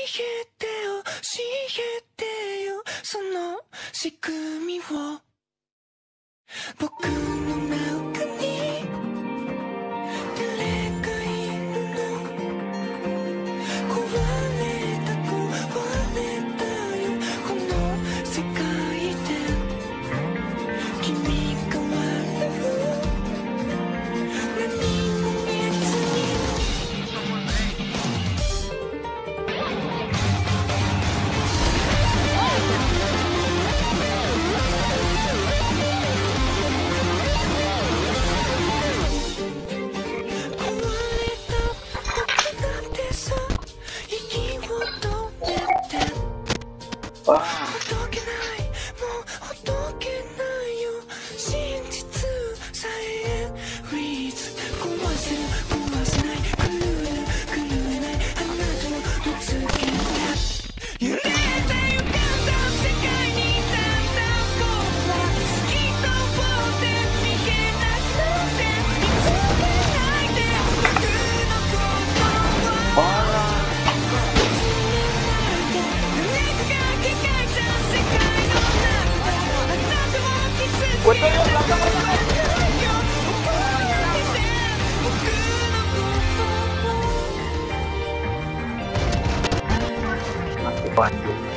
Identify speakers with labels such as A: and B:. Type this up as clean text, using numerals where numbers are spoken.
A: えて教えてよその仕組みを僕の中に誰がいるの壊れたよこの世界で君が笑う何も見えずにほどけないもうほどけないよ真実さえフリーズ壊せる壊せない狂えないあなたを見つけた揺れた歪んだ世界にだんだん僕は突き通って逃げなくて見つけないで僕のことを
B: Masih lanjut.